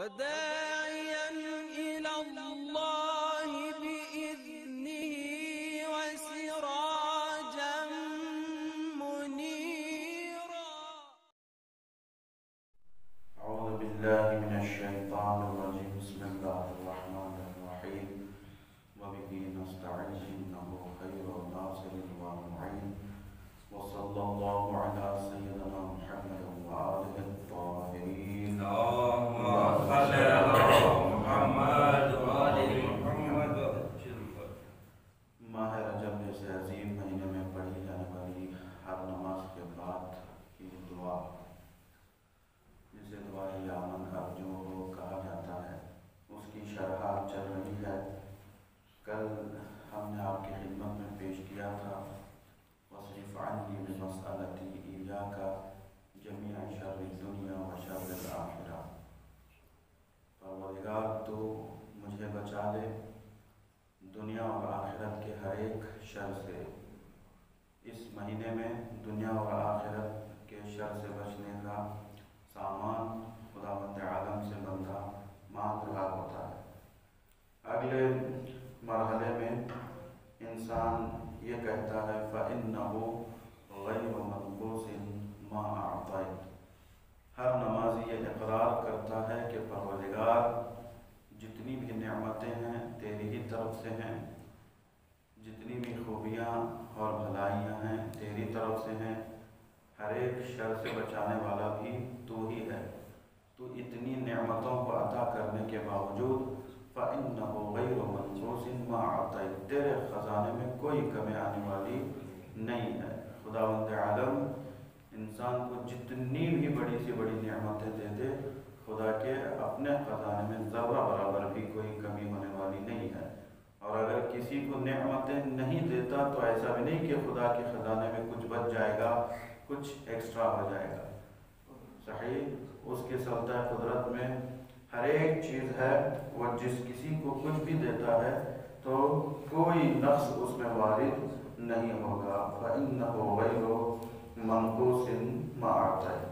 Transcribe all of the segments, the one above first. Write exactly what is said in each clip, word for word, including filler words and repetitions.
وداعيا إلى الله بإذنه وسراجا منيرا. أعوذ بالله من الشيطان الرجيم. بسم الله الرحمن الرحيم. وبه نستعين إنه خير ناصر ومعين. وصلى الله على سيدنا محمد وآله الطاهرين. اللهم صل على محمد وآل محمد. ماہ رجب جیسے عظیم مہینے میں پڑھی جانے والی ہر نماز کے بعد کی دعا، جسے دعائے یامن ارجو کو کہا جاتا ہے، اس کی شرح چل رہی ہے۔ کل ہم نے آپ کی خدمت میں پیش کیا تھا وَاصْرِفْ عَنِّي بِمَسْأَلَتِي إِيَّاكَ جَمِيعَ شَرِّ الدُّنْيَا وَشَرِّ الْآخِرَةِ۔ پروردگار تو مجھے بچا لے دنیا اور آخرت کے ہر ایک شر سے۔ اس مہینے میں دنیا اور آخرت کے شر سے بچنے کا سامان خداوند عالم سے بندہ مانگ رہا ہوتا ہے۔ اگلے مرحلے میں انسان یہ کہتا ہے فَإِنَّهُ غَيْرُ مَنْقُوصٍ مَا أَعْطَيْتَ۔ ہر نمازی یہ اقرار کرتا ہے کہ پروردگار جتنی بھی نعمتیں ہیں تیری ہی طرف سے ہیں، جتنی بھی خوبیاں اور بھلائیاں ہیں تیری طرف سے ہیں، ہر ایک شر سے بچانے والا بھی تو ہی ہے۔ تو اتنی نعمتوں کو عطا کرنے کے باوجود فَإِنَّهُ غَيْرُ مَنْقُوصٍ مَا أَعْطَيْتَ، تیرے خزانے میں کوئی کمی آنے والی نہیں ہے۔ خداوند عالم انسان کو جتنی بھی بڑی سی بڑی نعمتیں دے دے، خدا کے اپنے خزانے میں ذرہ برابر بھی کوئی کمی ہونے والی نہیں ہے۔ اور اگر کسی کو نعمتیں نہیں دیتا تو ایسا بھی نہیں کہ خدا کے خزانے میں کچھ بچ جائے گا، کچھ ایکسٹرا ہو جائے گا۔ صحیح، اس کے سلطہ قدرت میں ہر ایک چیز ہے، وہ جس کسی کو کچھ بھی دیتا ہے تو کوئی نقص اس میں وارد نہیں ہوگا۔ فَإِنَّهُ غَيْرُ مَنْقُوصٍ مَا أَعْطَيْتَ۔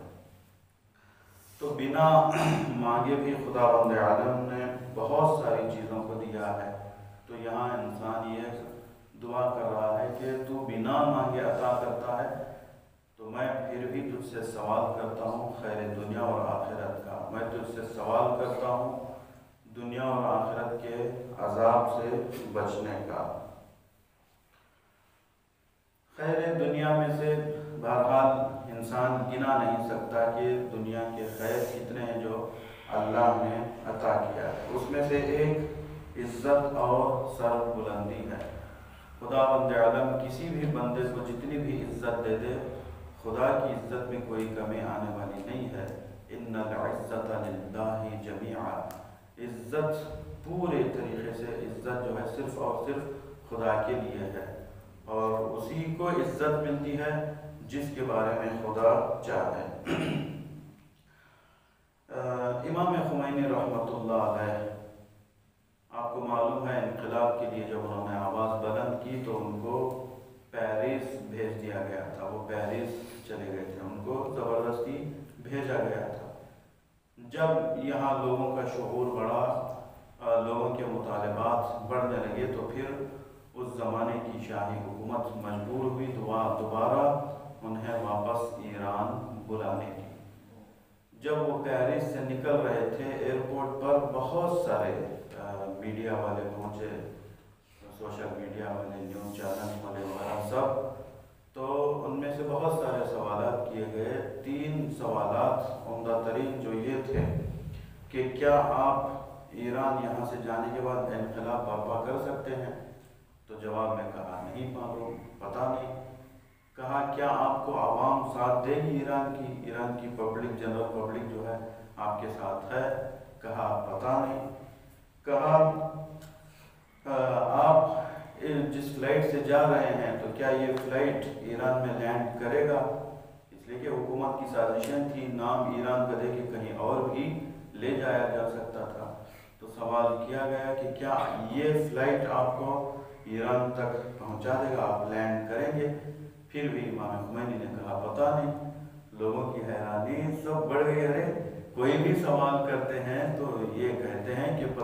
تو بنا مانگے بھی خداوند عالم نے بہت ساری چیزوں کو دیا ہے۔ تو یہاں انسان یہ دعا کر رہا ہے کہ تو بنا مانگے عطا کرتا ہے، تو میں پھر بھی تجھ سے سوال کرتا ہوں خیر دنیا اور آخرت کا۔ میں تجھ سے سوال کرتا ہوں دنیا اور آخرت کے عذاب سے بچنے کا۔ خیر دنیا میں سے بہرحال انسان گنا نہیں سکتا کہ دنیا کے خیر کتنے ہیں جو اللہ نے عطا کیا ہے۔ اس میں سے ایک عزت اور سر بلندی ہے۔ خداوند عالم کسی بھی بندے کو جتنی بھی عزت دے دے، خدا کی عزت میں کوئی کمی آنے والی نہیں ہے۔ ان العزت للہ جمیعا، عزت پورے طریقے سے عزت جو ہے صرف اور صرف خدا کے لیے ہے، اور اسی کو عزت ملتی ہے جس کے بارے میں خدا چاہے۔ امام خمینی رحمۃ اللہ علیہ، آپ کو معلوم ہے انقلاب کے لیے جب انہوں نے آواز بلند کی تو ان کو پیرس بھیج دیا گیا تھا۔ وہ پیرس چلے گئے تھے، ان کو زبردستی بھیجا گیا تھا۔ جب یہاں لوگوں کا شعور بڑھا، لوگوں کے مطالبات بڑھنے لگے، تو پھر اس زمانے کی شاہی حکومت مجبور ہوئی دوبارہ انہیں واپس ایران بلانے کی۔ جب وہ پیرس سے نکل رہے تھے، ایئرپورٹ پر بہت سارے میڈیا والے پہنچے، سوشل میڈیا والے، نیوز چینل والے وغیرہ سب، تو ان میں سے بہت سارے سوالات کیے گئے۔ تین سوالات عمدہ ترین جو یہ تھے کہ کیا آپ ایران یہاں سے جانے کے بعد انقلاب برپا کر سکتے ہیں؟ تو جواب میں کہا نہیں معلوم، پتہ نہیں۔ کہا کیا آپ کو عوام ساتھ دے گی ایران کی؟ ایران کی پبلک، جنرل پبلک جو ہے آپ کے ساتھ ہے؟ کہا پتہ نہیں۔ کہا آپ جس فلائٹ سے جا رہے ہیں تو کیا یہ فلائٹ ایران میں لینڈ کرے گا؟ اس لیے کہ حکومت کی سازشیں تھی، نام ایران کا دے کے کہیں اور بھی لے جایا جا سکتا تھا۔ تو سوال کیا گیا کہ کیا یہ فلائٹ آپ کو ایران تک پہنچا دے گا، آپ لینڈ کریں گے؟ پھر بھی امام خمینی نے کہا پتہ نہیں۔ لوگوں کی حیرانی سب بڑھ گئی، ارے کوئی بھی سوال کرتے ہیں تو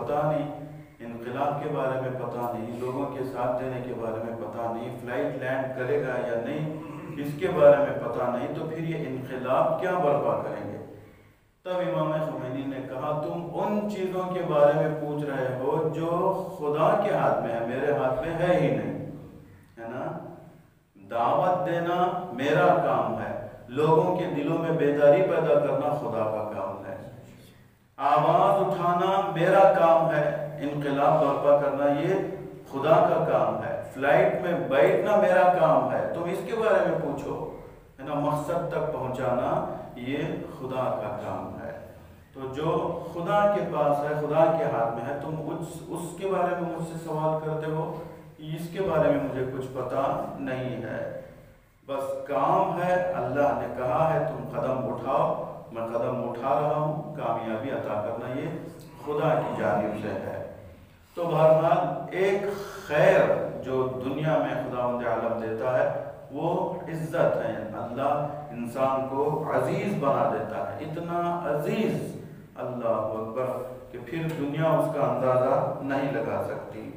پتہ نہیں، انقلاب کے بارے میں پتہ نہیں، لوگوں کے ساتھ دینے کے بارے میں پتہ نہیں، فلائٹ لینڈ کرے گا یا نہیں اس کے بارے میں پتہ نہیں، تو پھر یہ انقلاب کیا برپا کریں گے؟ تب امام خمینی نے کہا تم ان چیزوں کے بارے میں پوچھ رہے ہو جو خدا کے ہاتھ میں ہے، میرے ہاتھ میں ہے ہی نہیں، ہے نا؟ دعوت دینا میرا کام ہے، لوگوں کے دلوں میں بیداری پیدا کرنا خدا کا کام ہے، آواز اٹھانا میرا کام ہے، انقلاب برپا کرنا یہ خدا کا کام ہے، فلائٹ میں بیٹھنا میرا کام ہے، تم اس کے بارے میں پوچھو، ہے نا؟ مقصد تک پہنچانا یہ خدا کا کام ہے۔ تو جو خدا کے پاس ہے، خدا کے ہاتھ میں ہے، تم اس اس کے بارے میں مجھ سے سوال کرتے ہو، اس کے بارے میں مجھے کچھ پتہ نہیں ہے، بس کام ہے، اللہ نے کہا ہے تم قدم اٹھاؤ، میں قدم اٹھا رہا ہوں، کامیابی عطا کرنا یہ خدا کی جانب سے ہے۔ تو بہرحال ایک خیر جو دنیا میں خداوند عالم دیتا ہے وہ عزت ہے، اللہ انسان کو عزیز بنا دیتا ہے، اتنا عزیز، اللہ اکبر، کہ پھر دنیا اس کا اندازہ نہیں لگا سکتی۔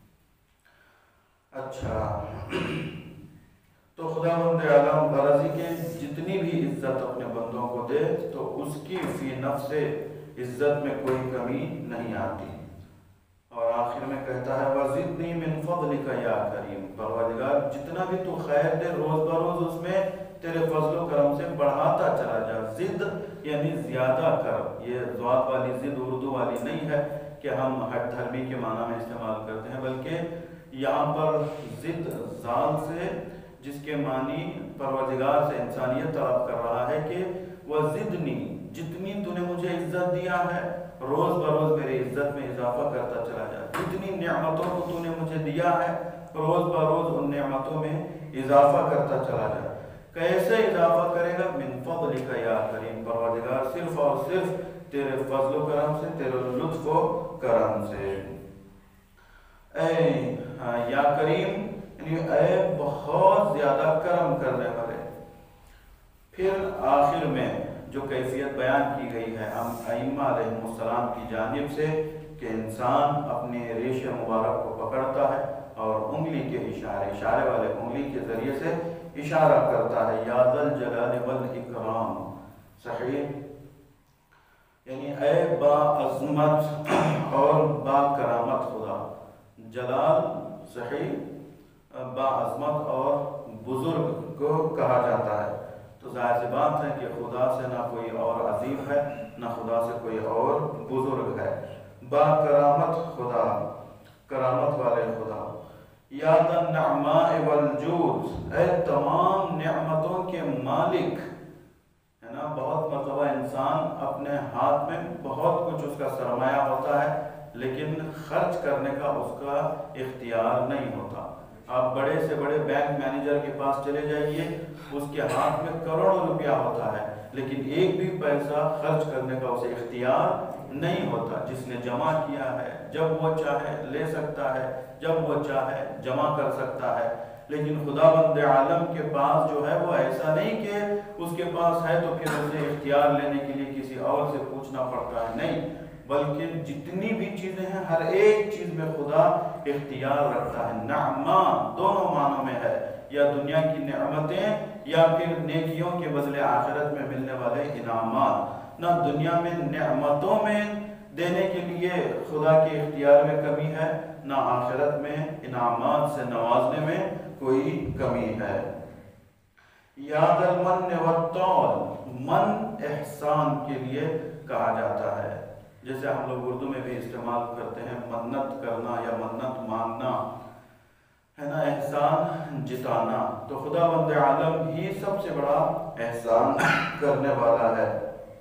اچھا، تو خداوند عالم غرضی کے جتنی بھی عزت اپنے بندوں کو دے تو اس کی فی نفس عزت میں کوئی کمی نہیں آتی، اور آخر میں کہتا ہے وَزِدْنِي مِن فَضْلِكَ يَا كَرِيمُ، پروردگار جتنا بھی تو خیر دے روز بروز اس میں تیرے فضل و کرم سے بڑھاتا چلا جا۔ زد یعنی زیادہ کر، یہ ضاد والی زد اردو والی نہیں ہے کہ ہم ہٹ دھرمی کے معنی میں استعمال کرتے ہیں، بلکہ یہاں پر زد زال سے، جس کے معنی پروردگار سے انسانیت طلب کر رہا ہے کہ وَزِدْنِي، جتنی تو نے مجھے عزت دیا ہے روز بروز میری عزت میں اضافہ کرتا چلا جا، جتنی نعمتوں کو تو نے مجھے دیا ہے روز بروز ان نعمتوں میں اضافہ کرتا چلا جا۔ کیسے اضافہ کرے گا؟ من فضلک یا کریم، پروردگار صرف اور صرف تیرے فضل و کرم سے، تیرے لطف و کرم سے۔ اے یا کریم یعنی اے بہت زیادہ کرم کرنے والے۔ پھر آخر میں جو کیفیت بیان کی گئی ہے ائمہ علیہ السلام کی جانب سے کہ انسان اپنے ریش مبارک کو پکڑتا ہے اور انگلی کے اشارے اشارے والے انگلی کے ذریعے سے اشارہ کرتا ہے، یا ذا الجلال والاکرام، صحیح، یعنی اے با عظمت اور با کرامت خدا، جلال صحیح، با عظمت اور بزرگ کو کہا جاتا ہے، تو ظاہر سی بات ہے کہ خدا سے نہ کوئی اور عظیم ہے، نہ خدا سے کوئی اور بزرگ ہے، با کرامت خدا، کرامت والے خدا، یا ذا النعماء والجود، اے تمام نعمتوں کے مالک، ہے نا؟ بہت مرتبہ انسان اپنے ہاتھ میں بہت کچھ اس کا سرمایہ ہوتا ہے لیکن خرچ کرنے کا اس کا اختیار نہیں ہوتا۔ آپ بڑے سے بڑے بینک مینیجر کے پاس چلے جائیے، اس کے ہاتھ میں کروڑوں روپیہ ہوتا ہے لیکن ایک بھی پیسہ خرچ کرنے کا اسے اختیار نہیں ہوتا۔ جس نے جمع کیا ہے جب وہ چاہے لے سکتا ہے، جب وہ چاہے جمع کر سکتا ہے، لیکن خداوند عالم کے پاس جو ہے وہ ایسا نہیں کہ اس کے پاس ہے تو پھر اسے اختیار لینے کے لیے کسی اور سے پوچھنا پڑتا ہے، نہیں، بلکہ جتنی بھی چیزیں ہیں ہر ایک چیز میں خدا اختیار رکھتا ہے۔ نعمہ دونوں معنوں میں ہے، یا دنیا کی نعمتیں یا پھر نیکیوں کے بدلے آخرت میں ملنے والے انعامات۔ نہ دنیا میں نعمتوں میں دینے کے لیے خدا کے اختیار میں کمی ہے، نہ آخرت میں انعامات سے نوازنے میں کوئی کمی ہے۔ یا ذا المن والطول، من احسان کے لیے کہا جاتا ہے، جیسے ہم لوگ اردو میں بھی استعمال کرتے ہیں منت کرنا یا منت مانگنا، ہے نا؟ احسان جتانا، تو خداوند عالم ہی سب سے بڑا احسان کرنے والا ہے۔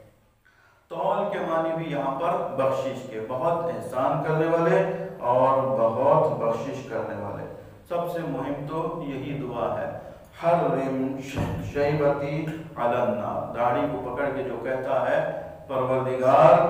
طول کے معنی بھی یہاں پر بخشش کے، بہت احسان کرنے والے اور بہت بخشش کرنے والے۔ سب سے مہم تو یہی دعا ہے، حرم شیبتی علی النار، داڑھی کو پکڑ کے جو کہتا ہے پروردگار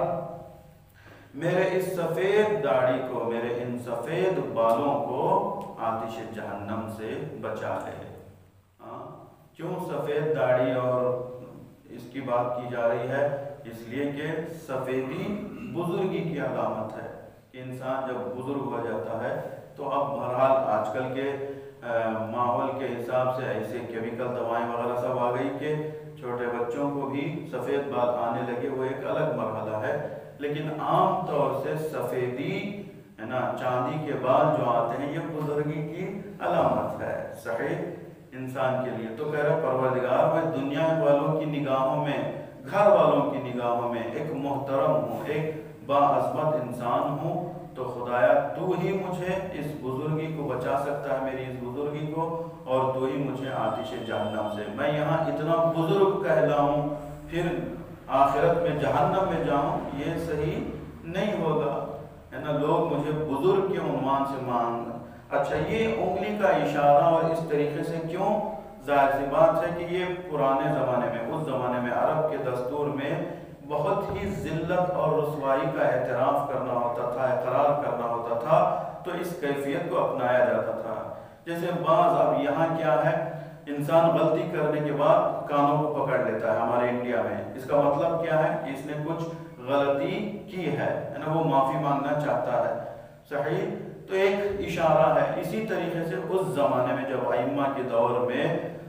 میرے اس سفید داڑھی کو، میرے ان سفید بالوں کو آتش جہنم سے بچا لے۔ ہاں، کیوں سفید داڑھی اور اس کی بات کی جا رہی ہے؟ اس لیے کہ سفیدی بزرگی کی علامت ہے، کہ انسان جب بزرگ ہو جاتا ہے تو اب بہرحال آج کل کے ماحول کے حساب سے ایسے کیمیکل دوائیں وغیرہ سب آ گئی کہ چھوٹے بچوں کو بھی سفید بال آنے لگے، وہ ایک الگ مرحلہ ہے، لیکن عام طور سے سفیدی ہے نا، چاندی کے بال جو آتے ہیں یہ بزرگی کی علامت ہے صحیح انسان کے لیے۔ تو کہہ رہا پروردگار میں دنیا والوں کی نگاہوں میں، گھر والوں کی نگاہوں میں ایک محترم ہوں، ایک باعظمت انسان ہوں، تو خدایا تو ہی مجھے اس بزرگی کو بچا سکتا ہے، میری اس بزرگی کو، اور تو ہی مجھے آتش جہنم سے، میں یہاں اتنا بزرگ کہلاؤں پھر آخرت میں جہنم میں جاؤں، یہ صحیح نہیں ہوگا ہے نا، لوگ مجھے بزرگ کے عنوان سے مانگ۔ اچھا یہ انگلی کا اشارہ اور اس طریقے سے کیوں؟ ظاہر سی بات ہے کہ یہ پرانے زمانے میں، اس زمانے میں عرب کے دستور میں بہت ہی ذلت اور رسوائی کا اعتراف کرنا ہوتا تھا، اقرار کرنا ہوتا تھا، تو اس کیفیت کو اپنایا جاتا تھا۔ جیسے بعض اب یہاں کیا ہے، انسان غلطی کرنے کے بعد کانوں کو پکڑ لیتا ہے ہمارے انڈیا میں، اس کا مطلب کیا ہے کہ اس نے کچھ غلطی کی ہے نا، وہ معافی مانگنا چاہتا ہے صحیح، تو ایک اشارہ ہے۔ اسی طریقے سے اس زمانے میں جب ائمہ کے دور میں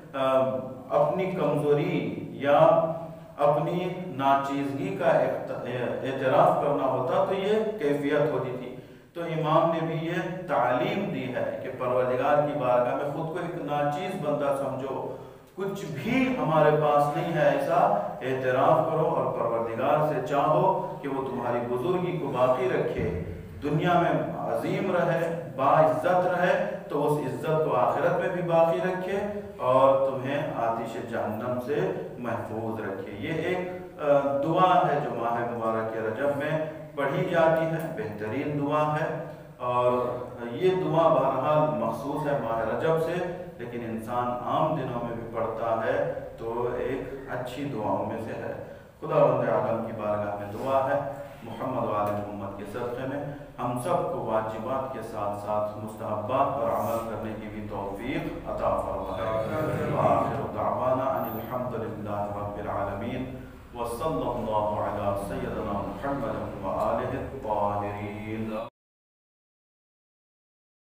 اپنی کمزوری یا اپنی ناچیزگی کا اعتراف کرنا ہوتا تو یہ کیفیت ہوتی تھی، تو امام نے بھی یہ تعلیم دی ہے کہ پروردگار کی بارگاہ میں خود کو ایک ناچیز بندہ سمجھو، کچھ بھی ہمارے پاس نہیں ہے ایسا اعتراف کرو، اور پروردگار سے چاہو کہ وہ تمہاری بزرگی کو باقی رکھے، دنیا میں عظیم رہے، باعزت رہے، تو اس عزت کو آخرت میں بھی باقی رکھے اور تمہیں آتش جہنم سے محفوظ رکھے۔ یہ ایک دعا ہے جو ماہ مبارک رجب میں پڑھی جاتی ہے، بہترین دعا ہے، اور یہ دعا بہرحال مخصوص ہے ماہ رجب سے، لیکن انسان عام دنوں میں بھی پڑھتا ہے تو ایک اچھی دعاؤں میں سے ہے۔ خداوند عالم کی بارگاہ میں دعا ہے محمد و آل محمد کے صدقے میں ہم سب کو واجبات کے ساتھ ساتھ مستحبات پر عمل کرنے کی بھی توفیق عطا فرمائے۔ وآخر دعوانا ان الحمد للہ رب العالمین، وصلی اللہ علی سیدنا محمد و آلہ الطاہرین۔